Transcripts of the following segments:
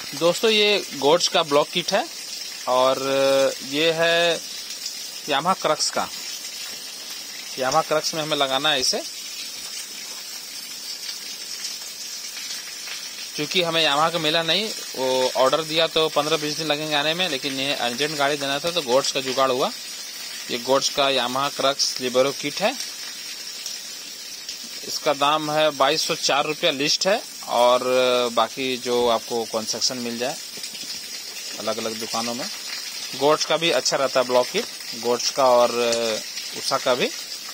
दोस्तों ये गोड्स का ब्लॉक किट है और ये है यामाहा क्रक्स का। यामाहा क्रक्स में हमें लगाना है इसे, क्योंकि हमें यामाहा का मिला नहीं। वो ऑर्डर दिया तो 15-20 दिन लगेंगे आने में, लेकिन ये अर्जेंट गाड़ी देना था तो गोड्स का जुगाड़ हुआ। ये गोड्स का यामाहा क्रक्स लिबरो किट है। इसका दाम है 2204 रुपया लिस्ट है, और बाकी जो आपको कंसेक्शन मिल जाए अलग अलग दुकानों में। गोड्स का भी अच्छा रहता है ब्लॉक किट, गोड्स का और उषा का भी।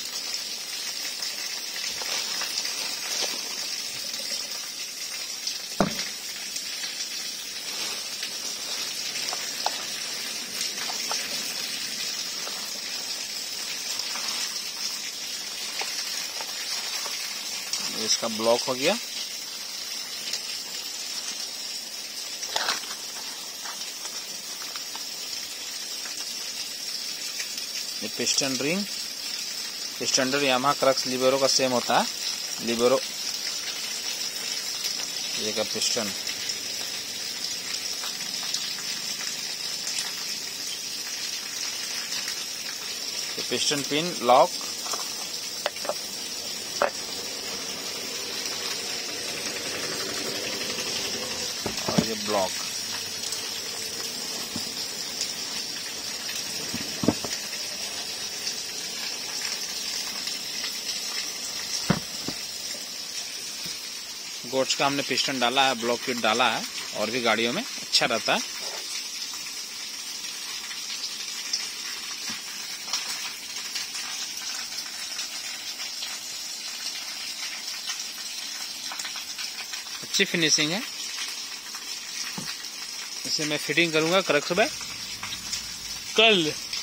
इसका ब्लॉक हो गया। ये piston ring, standard Yamaha Crux Libero का सेम होता है। लिबरो ये का पिस्टन, पिस्टन पिन लॉक, और ये ब्लॉक। गोड्स का हमने पिस्टन डाला है, ब्लॉक किट डाला है, और भी गाड़ियों में अच्छा रहता है। अच्छी फिनिशिंग है। इसे मैं फिटिंग करूंगा क्रक्स में कल।